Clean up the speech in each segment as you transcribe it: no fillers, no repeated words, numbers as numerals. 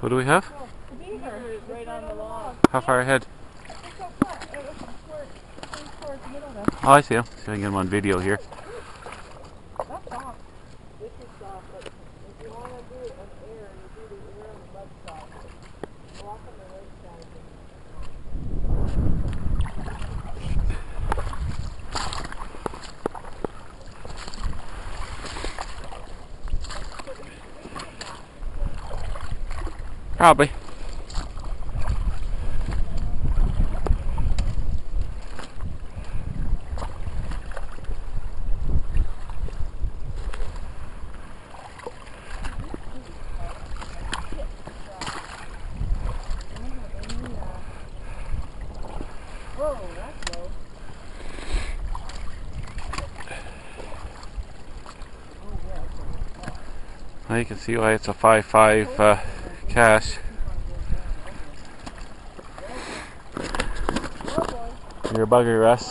What do we have? The beaver is right on the log. How far ahead? It's so flat. Towards the middle there. Oh, I see him. See if I can get him on video here. That's soft. This is soft, but if you want to do an air, you do the air on the mud side. Walk on the right side. Probably. Whoa, that's low. Now you can see why it's a 5.5 cast. You're a bugger, Russ.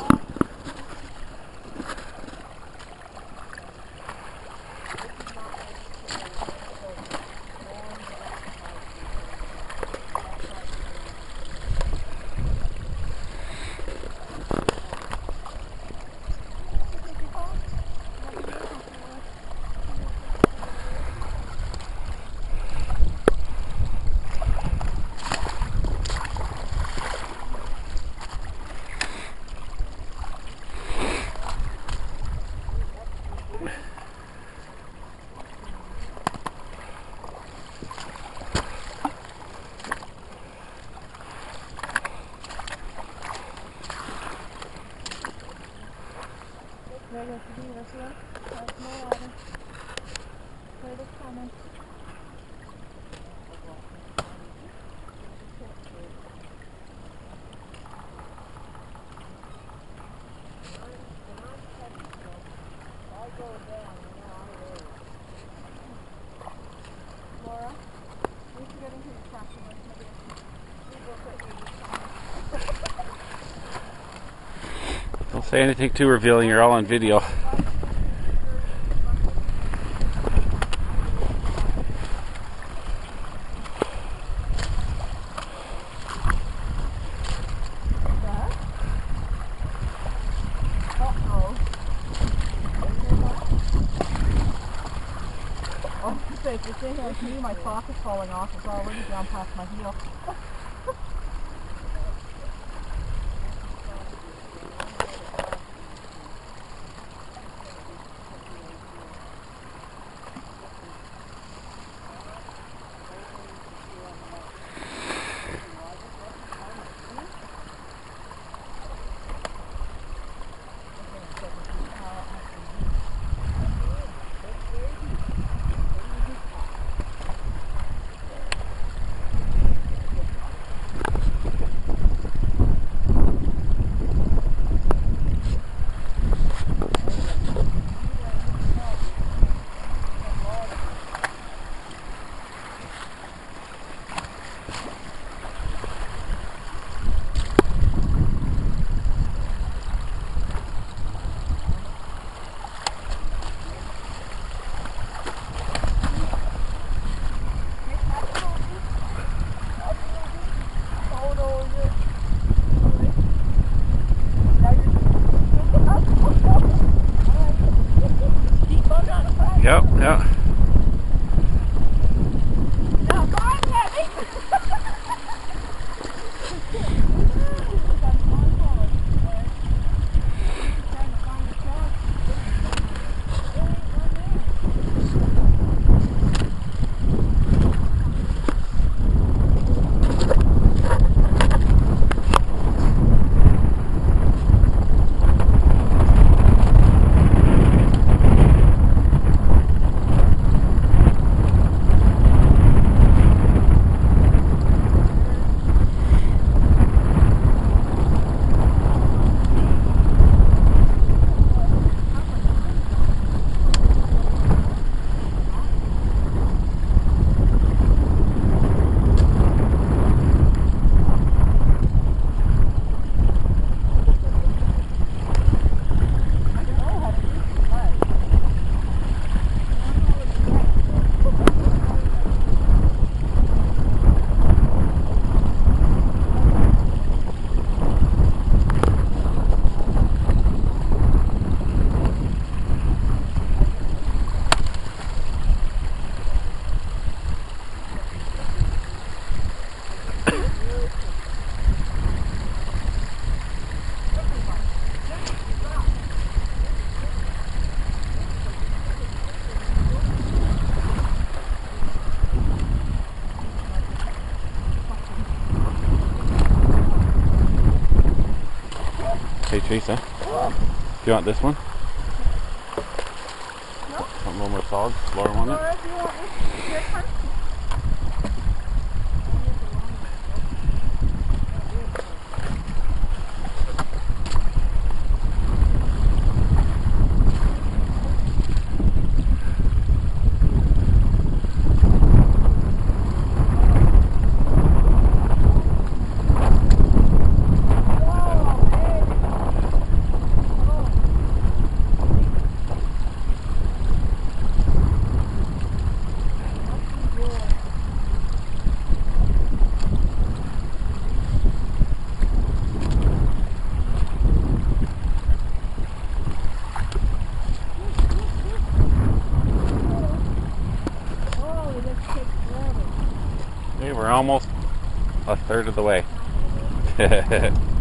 There goes the beaver, see them? There's more water. Where they're coming. Laura, we should get into the tractor with maybe Don't say anything too revealing, you're all on video. If you're sitting here with me, my sock is falling off. It's already down past my heel. Hey Teresa, do you want this one? No? Want a little more solid, lower on Or it? if you want this, this one. Okay, we're almost a third of the way.